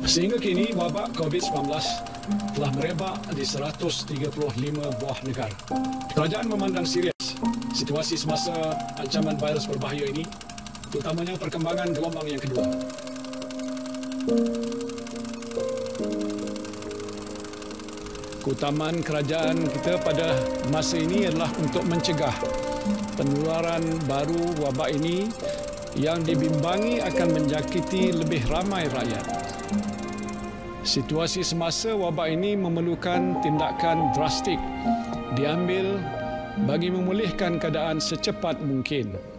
Sehingga kini, wabak COVID-19 telah merebak di 135 buah negara. Kerajaan memandang serius situasi semasa ancaman virus berbahaya ini, terutamanya perkembangan gelombang yang kedua. Keutamaan kerajaan kita pada masa ini adalah untuk mencegah penularan baru wabak ini yang dibimbangi akan menjangkiti lebih ramai rakyat. Situasi semasa wabak ini memerlukan tindakan drastik diambil bagi memulihkan keadaan secepat mungkin.